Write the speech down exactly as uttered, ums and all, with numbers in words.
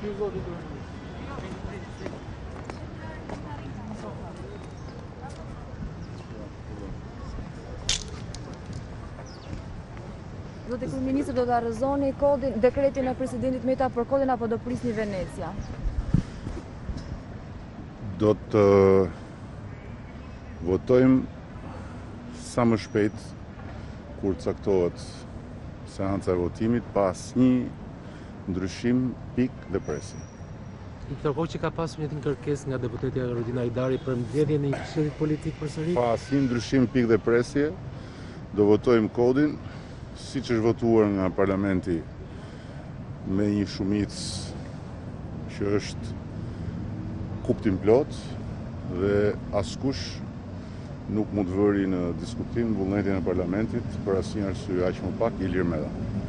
Ju zoti do. Zotë kryeministër, do ta rrëzoni kodin, dekretin e presidentit Meta për kodin apo do prisni Venecia? Do të votojmë sa më shpejt kur caktohet seanca e votimit pa asnjë ndryshim, pikë dhe presje. I kërkoj që ka pasur një kërkesë nga deputetja Rodina Ajdari për mbledhjen e një këshillit politik përsëri. Pa asnjë ndryshim, pikë dhe presje, do votojmë kodin siç është votuar nga parlamenti me një shumicë që është kuptim plot dhe askush nuk mund të vëri në diskutim vullnetin e parlamentit për asnjë arsye aq më pak Ilir Meta.